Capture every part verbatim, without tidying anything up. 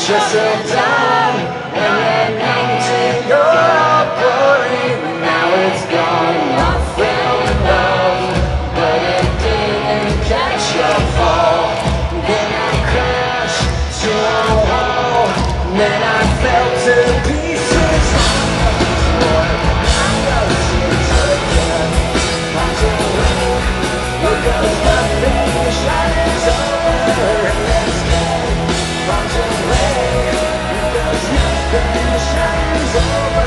you're so dumb, and then empty your glory. Now it's gone. I fell in love, but it didn't catch your fall. Then I crashed to a wall, then I fell to pieces. Because nothing shines over this day. Runs away. Because nothing shines over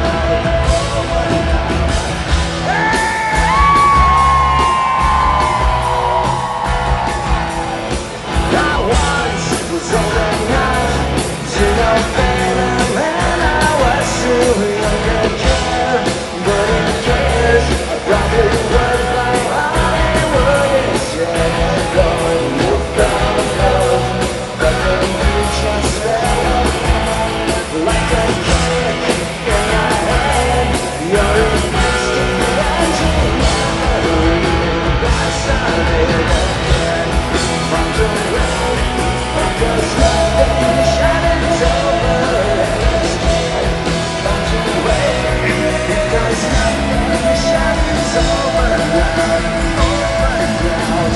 I once was old enough to know better, and I was too young to care. But who cares? I probably was like Hollywood instead. Going without love, but then you just fell like a kick in my head. You're existing and you never even got started again. Runs away because nothing shines over this kid. Runs away because nothing shines over over ground.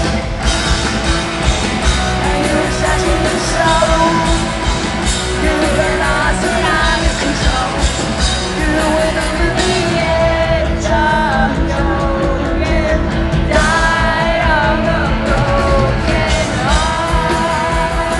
And you're touching the soul. You realize that I'm in control. You're within the edge of your end. Died of a broken heart.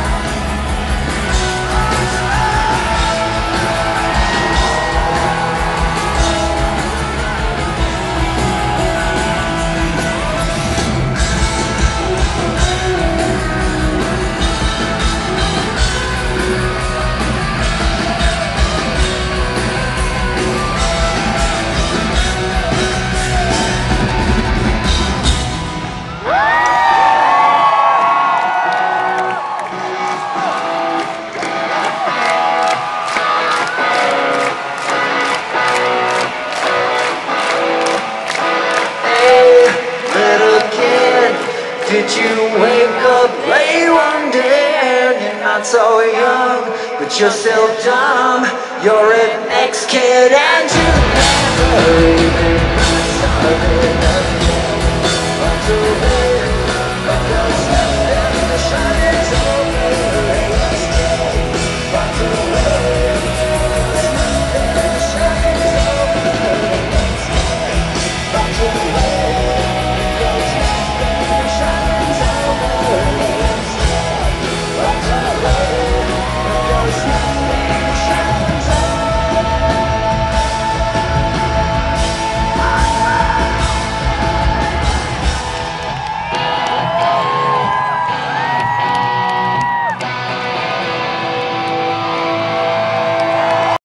Hey, little kid, did you wake up late one day and you're not so young, but you're still dumb? You're an ex-kid and you never even got started.